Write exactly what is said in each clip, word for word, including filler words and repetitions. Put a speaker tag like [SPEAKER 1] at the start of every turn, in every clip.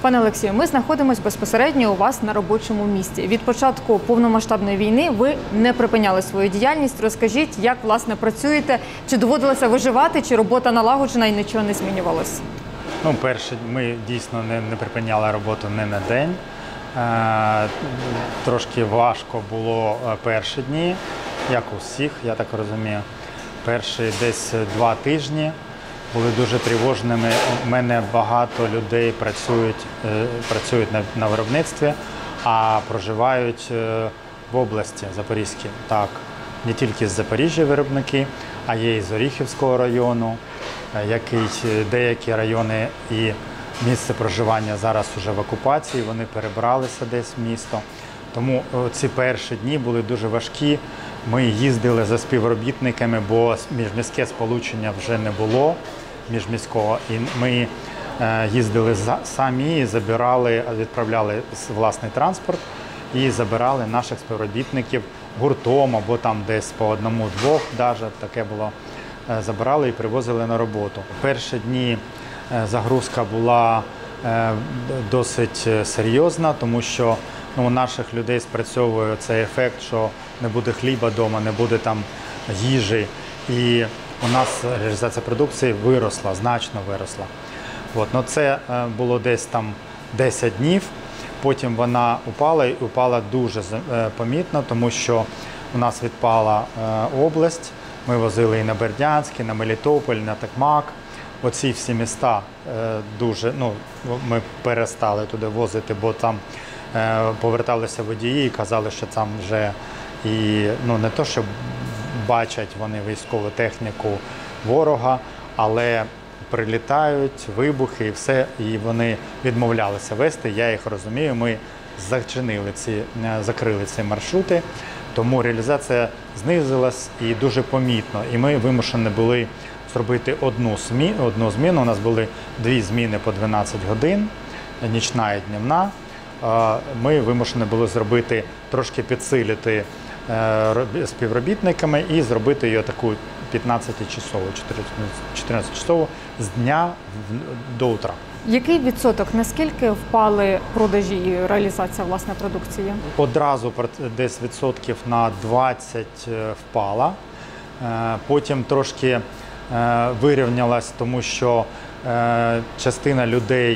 [SPEAKER 1] Пане Олексію, ми знаходимося безпосередньо у вас на робочому місці. Від початку повномасштабної війни ви не припиняли свою діяльність. Розкажіть, як, власне, працюєте? Чи доводилося виживати, чи робота налагоджена і нічого не змінювалося?
[SPEAKER 2] Ну, перше, ми дійсно не, не припиняли роботу не на день. Е, трошки важко було перші дні, як у всіх, я так розумію. Перші десь два тижні були дуже тривожними. У мене багато людей працюють, е, працюють на, на виробництві, а проживають е, в області Запорізькій. Так, не тільки з Запоріжжя виробники, а є і з Оріхівського району, який деякі райони і місце проживання зараз вже в окупації, вони перебралися десь в місто. Тому ці перші дні були дуже важкі. Ми їздили за співробітниками, бо міжміське сполучення вже не було міжміського. І ми їздили самі і забирали, відправляли власний транспорт і забирали наших співробітників гуртом або там десь по одному-двох, навіть таке було. Забирали і привозили на роботу. Перші дні загрузка була досить серйозна, тому що ну, у наших людей спрацьовує цей ефект, що не буде хліба вдома, не буде там їжі. І у нас реалізація продукції виросла, значно виросла. От, ну, це було десь там десять днів, потім вона упала і упала дуже помітно, тому що у нас відпала область. Ми возили і на Бердянськ, і на Мелітополь, на Токмак. Оці всі міста дуже, ну, ми перестали туди возити, бо там поверталися водії і казали, що там вже і, ну, не то, що бачать вони військову техніку ворога, але прилітають вибухи і все, і вони відмовлялися вести. Я їх розумію, ми зачинили ці, закрили ці маршрути. Тому реалізація знизилась і дуже помітно. І ми вимушені були зробити одну зміну. Одну зміну. У нас були дві зміни по дванадцять годин, нічна і днівна. Ми вимушені були зробити, трошки підсилити співробітниками і зробити її таку п'ятнадцятичасову, чотирнадцятичасову з дня до утра.
[SPEAKER 1] Який відсоток, наскільки впали продажі і реалізація власне продукції?
[SPEAKER 2] Одразу десь відсотків на двадцять впала, потім трошки вирівнялась, тому що частина людей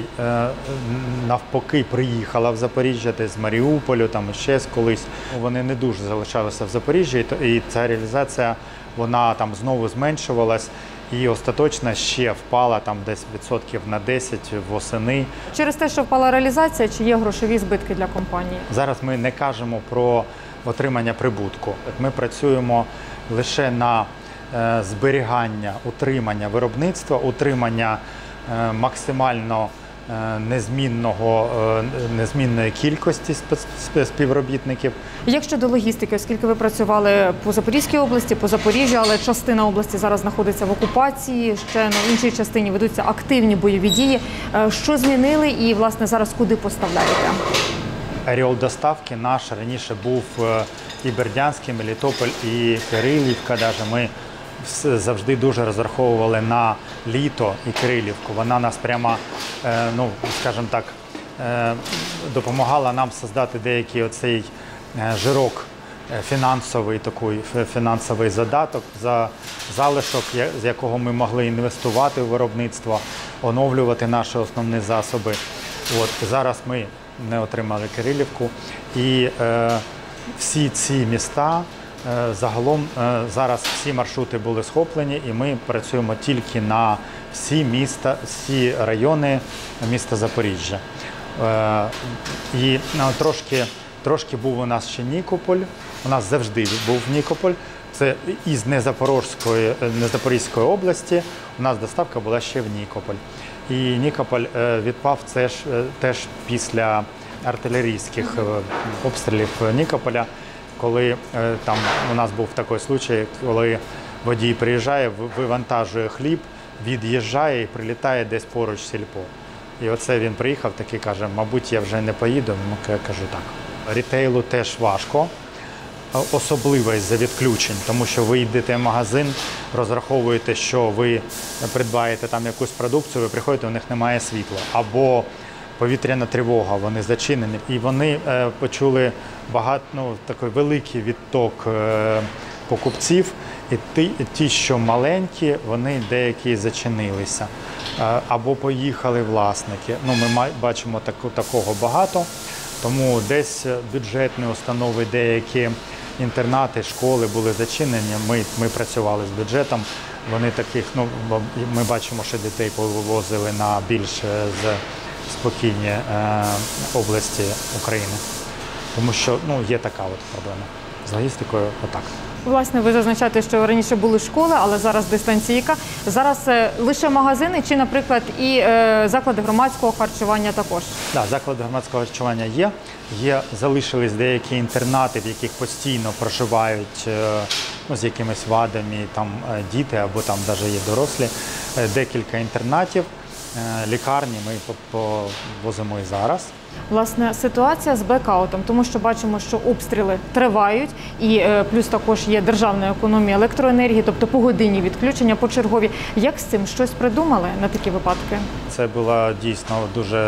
[SPEAKER 2] навпаки приїхала в Запоріжжя, десь з Маріуполю, там ще колись. Вони не дуже залишалися в Запоріжжі, і ця реалізація, вона там знову зменшувалась. І остаточно ще впала там десь відсотків на десять восени.
[SPEAKER 1] Через те, що впала реалізація, чи є грошові збитки для компанії?
[SPEAKER 2] Зараз ми не кажемо про отримання прибутку. Ми працюємо лише на е, зберігання, утримання виробництва, утримання е, максимально е, незмінного, е, незмінної кількості співробітників.
[SPEAKER 1] Як щодо логістики, оскільки ви працювали по Запорізькій області, по Запоріжжю, але частина області зараз знаходиться в окупації, ще на іншій частині ведуться активні бойові дії. Що змінили і, власне, зараз куди поставляєте?
[SPEAKER 2] Ареол доставки наш раніше був і Бердянськ, і Мелітополь, і Кирилівка. Ми завжди дуже розраховували на літо і Кирилівку. Вона нас прямо, ну, скажімо так, допомагала нам створити деякий оцей жирок, фінансовий такий, фінансовий задаток, за залишок, з якого ми могли інвестувати в виробництво, оновлювати наші основні засоби. От, зараз ми не отримали Кирилівку. І е, всі ці міста, е, загалом е, зараз всі маршрути були схоплені, і ми працюємо тільки на всі міста, всі райони міста Запоріжжя. Е, і ну, трошки Трошки був у нас ще Нікополь, у нас завжди був Нікополь. Це із Незапорізької, Незапорізької області у нас доставка була ще в Нікополь. І Нікополь відпав теж, теж після артилерійських обстрілів Нікополя, коли там у нас був такий случай, коли водій приїжджає, вивантажує хліб, від'їжджає і прилітає десь поруч сільпо. І оце він приїхав, такий каже, мабуть, я вже не поїду, я кажу так. Рітейлу теж важко, особливо із-за відключень, тому що ви йдете в магазин, розраховуєте, що ви придбаєте там якусь продукцію, ви приходите, у них немає світла. Або повітряна тривога, вони зачинені. І вони е, почули багато, ну, такий великий відток е, покупців. І ті, ті, що маленькі, вони деякі зачинилися. Е, або поїхали власники. Ну, ми бачимо таку, такого багато. Тому десь бюджетні установи, деякі інтернати, школи були зачинені. Ми, ми працювали з бюджетом. Вони таких, ну, ми бачимо, що дітей повозили на більш спокійні е, області України. Тому що, ну, є така от проблема. З логістикою отак.
[SPEAKER 1] Власне, ви зазначаєте, що раніше були школи, але зараз дистанційка. Зараз е, лише магазини чи, наприклад, і е, заклади громадського харчування також? Так,
[SPEAKER 2] да, заклади громадського харчування є. Є, залишились деякі інтернати, в яких постійно проживають е, ну, з якимись вадами там, е, діти або там навіть є дорослі. Е, декілька інтернатів, е, лікарні ми повозимо і зараз.
[SPEAKER 1] Власне, ситуація з блекаутом, тому що бачимо, що обстріли тривають, і е, плюс також є державна економія електроенергії, тобто погодинні відключення почергові. Як з цим щось придумали на такі випадки?
[SPEAKER 2] Це був дійсно дуже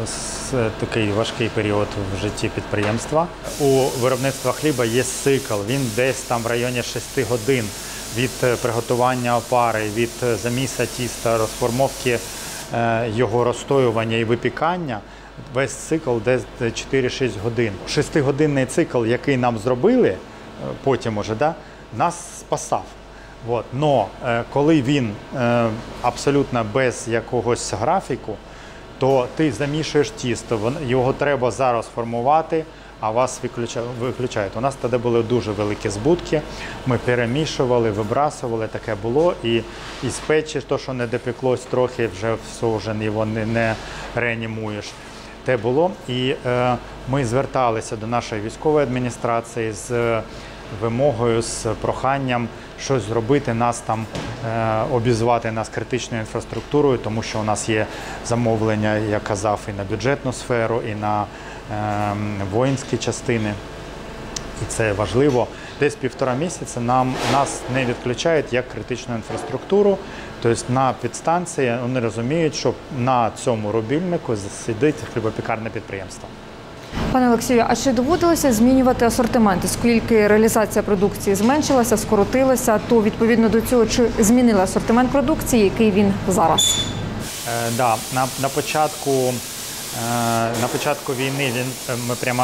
[SPEAKER 2] такий важкий період в житті підприємства. У виробництва хліба є цикл, він десь там в районі шести годин від приготування опари, від заміса тіста, розформовки його розстоювання і випікання. Весь цикл десь чотири-шість годин. Шестигодинний цикл, який нам зробили, потім уже, да, нас спасав. От. Но коли він абсолютно без якогось графіку, то ти замішуєш тісто, його треба зараз формувати, а вас виключають. У нас тоді були дуже великі збутки, ми перемішували, вибрасували, таке було. І із печі, то, що не допеклось трохи, вже всожен, його не, не реанімуєш. Те було. І е, ми зверталися до нашої військової адміністрації з е, вимогою, з проханням щось зробити, нас там е, обізвати нас критичною інфраструктурою, тому що у нас є замовлення, я казав, і на бюджетну сферу, і на е, воїнські частини. І це важливо. Десь півтора місяця нам, нас не відключають як критичну інфраструктуру. Тобто на підстанції вони розуміють, що на цьому рубільнику сидить хлібопікарне підприємство.
[SPEAKER 1] Пане Олексію, а чи доводилося змінювати асортимент? Оскільки реалізація продукції зменшилася, скоротилася, то відповідно до цього чи змінили асортимент продукції, який він зараз?
[SPEAKER 2] Е, да, на, на, початку, е, на початку війни він, ми прямо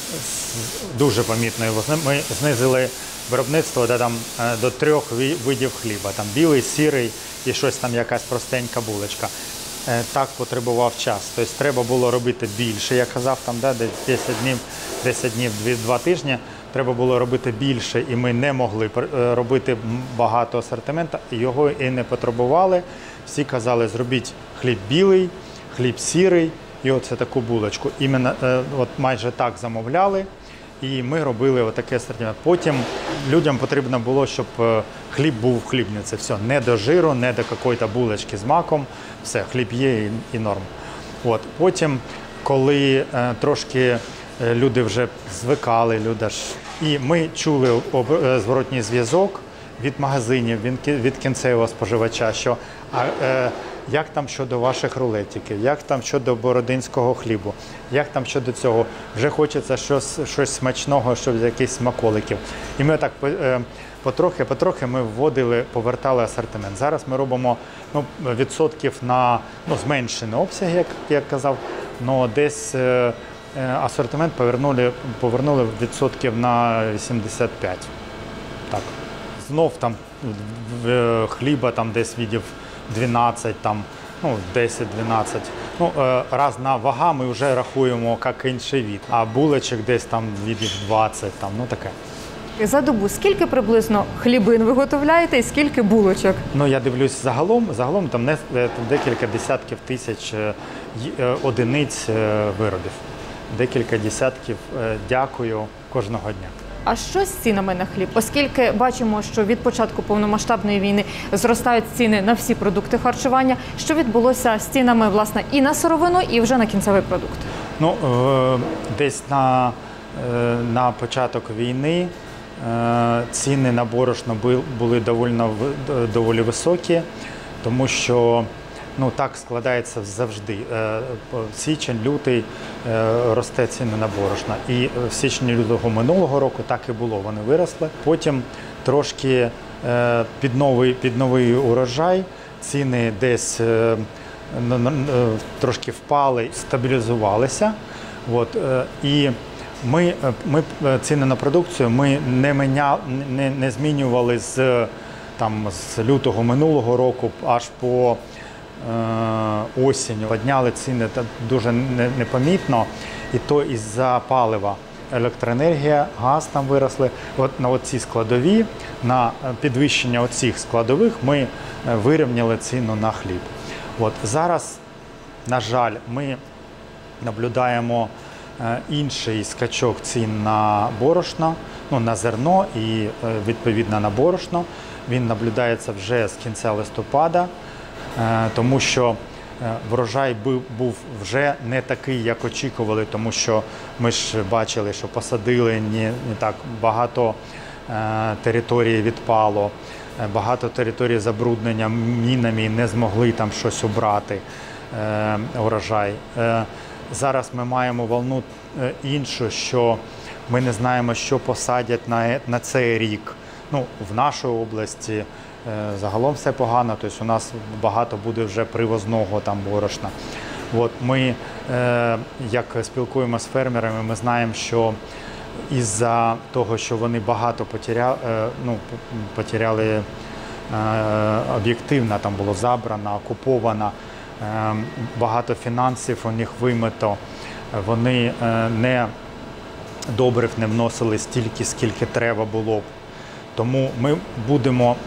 [SPEAKER 2] дуже помітно його, ми знизили виробництво де, там, до трьох видів хліба. Там білий, сірий і щось там, якась простенька булочка. Так потребував час. Тобто треба було робити більше, я казав, там, да, десять днів, десять днів, два тижні. Треба було робити більше, і ми не могли робити багато асортименту. Його і не потребували. Всі казали, зробіть хліб білий, хліб сірий і оце таку булочку. Іменно от майже так замовляли. І ми робили отаке асортимент. Потім людям потрібно було, щоб хліб був в хлібниці. Все, не до жиру, не до якоїсь булочки з маком. Все, хліб є і, і норм. От. Потім, коли е, трошки люди вже звикали, люди ж, і ми чули об, е, зворотній зв'язок від магазинів, від, від кінцевого споживача, що а, е, як там щодо ваших рулетиків, як там щодо бородинського хлібу, як там щодо цього, вже хочеться щось, щось смачного, щоб якісь смаколиків. І ми так потрохи, потрохи ми вводили, повертали асортимент. Зараз ми робимо ну, відсотків на ну, зменшений обсяг, як я казав, але десь асортимент повернули, повернули відсотків на вісімдесят п'ять. Так. Знов там хліба там десь відів дванадцять, там, ну, десять-дванадцять. Ну, разна вага ми вже рахуємо як інший від, а булочок десь там відів двадцять, там, ну таке.
[SPEAKER 1] За добу скільки приблизно хлібин виготовляєте і скільки булочок?
[SPEAKER 2] Ну, я дивлюсь загалом, загалом там не, декілька десятків тисяч одиниць виробів. Декілька десятків, дякую, кожного дня.
[SPEAKER 1] А що з цінами на хліб? Оскільки бачимо, що від початку повномасштабної війни зростають ціни на всі продукти харчування. Що відбулося з цінами, власне, і на сировину, і вже на кінцевий продукт?
[SPEAKER 2] Ну, десь на, на початок війни ціни на борошно були доволі, доволі високі, тому що Ну, так складається завжди. Е, Січень, лютий е, росте ціни на борошно. І в січні лютого минулого року так і було, вони виросли. Потім трошки е, під новий, під новий урожай ціни десь е, трошки впали, стабілізувалися. От, е, і ми, ми ціни на продукцію ми не, міня, не, не змінювали з, там, з лютого минулого року аж по е, осінь. Підняли ціни дуже непомітно, і то із-за палива. Електроенергія, газ там виросли. От на оці складові, на підвищення оцих складових ми вирівняли ціну на хліб. От зараз, на жаль, ми наблюдаємо інший скачок цін на борошно, ну, на зерно і відповідно на борошно. Він наблюдається вже з кінця листопада, тому що врожай був вже не такий, як очікували, тому що ми ж бачили, що посадили не, не так багато території відпало, багато територій забруднення мінами, не змогли там щось убрати, урожай. Зараз ми маємо волну іншу, що ми не знаємо, що посадять на, на цей рік. Ну, в нашій області загалом все погано, тобто у нас багато буде вже привозного там борошна. От ми, як спілкуємося з фермерами, ми знаємо, що із-за того, що вони багато потеряли, ну, потеряли об'єктивно, там було забрано, окуповано, багато фінансів у них вимито, вони не добрив не вносили стільки, скільки треба було б. Тому ми будемо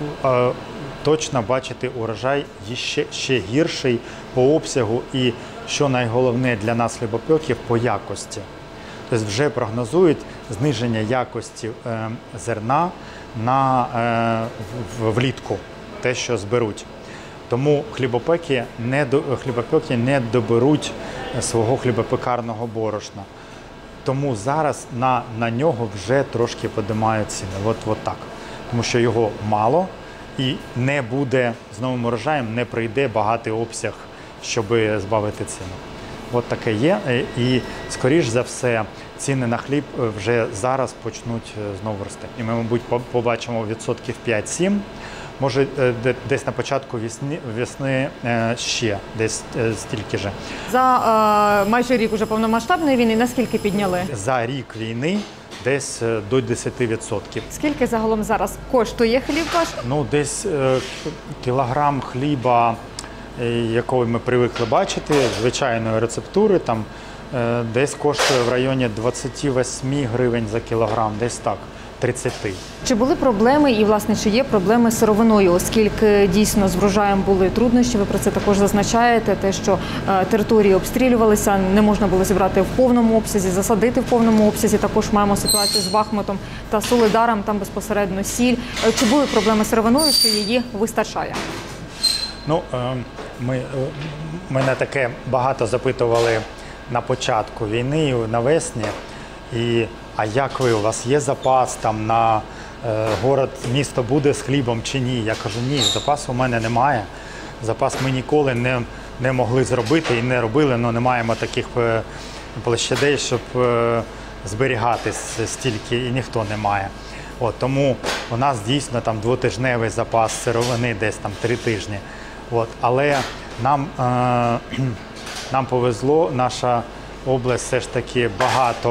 [SPEAKER 2] точно бачити урожай ще, ще гірший по обсягу і, що найголовне для нас хлібопеків, по якості. Тобто вже прогнозують зниження якості зерна на влітку, те, що зберуть. Тому хлібопеки не, хлібопеки не доберуть свого хлібопекарного борошна. Тому зараз на, на нього вже трошки підіймають ціни. От, от так. Тому що його мало і не буде, з новим урожаєм не прийде багатий обсяг, щоб збавити ціну. От таке є. І, скоріш за все, ціни на хліб вже зараз почнуть знову рости. І ми, мабуть, побачимо відсотків п'ять-сім. Може, десь на початку весни, весни ще десь стільки ж.
[SPEAKER 1] За е, майже рік уже повномасштабної війни наскільки підняли?
[SPEAKER 2] За рік війни десь до десяти відсотків.
[SPEAKER 1] Скільки загалом зараз коштує хліб ваш?
[SPEAKER 2] Ну, десь е, кілограм хліба, якого ми привикли бачити, звичайної рецептури, там е, десь коштує в районі двадцять вісім гривень за кілограм, десь так. тридцять.
[SPEAKER 1] Чи були проблеми і, власне, чи є проблеми з сировиною, оскільки дійсно з врожаєм були труднощі, ви про це також зазначаєте, те, що е, території обстрілювалися, не можна було зібрати в повному обсязі, засадити в повному обсязі, також маємо ситуацію з Бахмутом та Солидаром, там безпосередньо сіль. Е, чи були проблеми з сировиною, що її вистачає?
[SPEAKER 2] Ну, е, ми, мене таке багато запитували на початку війни, навесні, і а як ви, у вас є запас там на е, город, місто буде з хлібом чи ні? Я кажу, ні, запасу у мене немає. Запас ми ніколи не, не могли зробити і не робили, але не маємо таких е, площадей, щоб е, зберігати стільки, і ніхто не має. От, тому у нас дійсно там двотижневий запас сировини, десь там три тижні. От, але нам, е, нам повезло, наша область все ж таки багато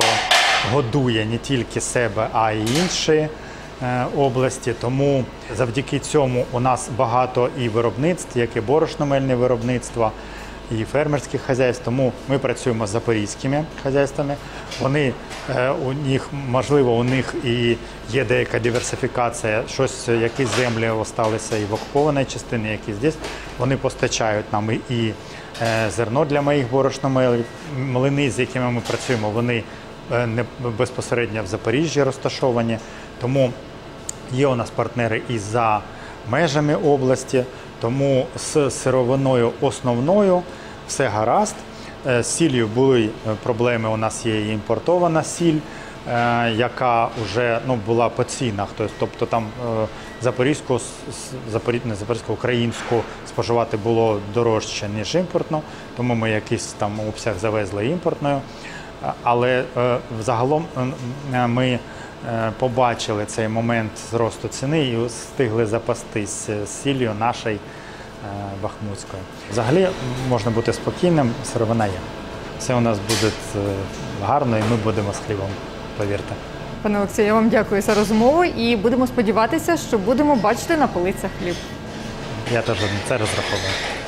[SPEAKER 2] годує не тільки себе, а й інші е, області. Тому завдяки цьому у нас багато і виробництв, як і борошно-мельне виробництво, і фермерських хазяйств. Тому ми працюємо з запорізькими хазяйствами. Вони, е, у них, можливо, у них і є деяка диверсифікація, щось, якісь землі залишилися і в окупованій частині, які здесь. Вони постачають нам і, і е, зерно для моїх борошно-мелів. Млини, з якими ми працюємо, вони не безпосередньо в Запоріжжі розташовані, тому є у нас партнери і за межами області, тому з сировиною основною все гаразд. З сіллю були проблеми, у нас є і імпортована сіль, е, яка вже ну, була по цінах. Тобто там е, запорізьку, запорі, не запорізьку, українську споживати було дорожче, ніж імпортну, тому ми якийсь там обсяг завезли імпортною. Але е, взагалом е, ми е, побачили цей момент зросту ціни і встигли запастись сіллю нашої е, бахмутської. Взагалі можна бути спокійним, сировина є. Все у нас буде гарно і ми будемо з хлібом, повірте.
[SPEAKER 1] Пане Олексію, я вам дякую за розмову і будемо сподіватися, що будемо бачити на полицях хліб.
[SPEAKER 2] Я теж на це розраховую.